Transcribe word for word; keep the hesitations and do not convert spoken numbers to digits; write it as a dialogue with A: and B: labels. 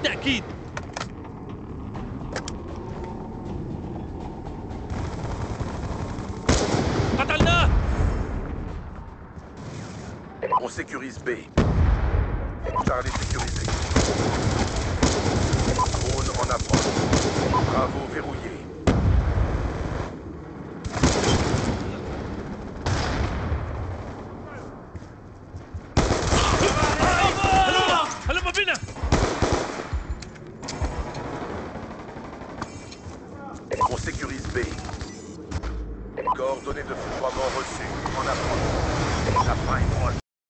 A: بالتأكيد. قتلناه.
B: On sécurise B. Charlie sécurisé. Drone en approche. Bravo verrouillé.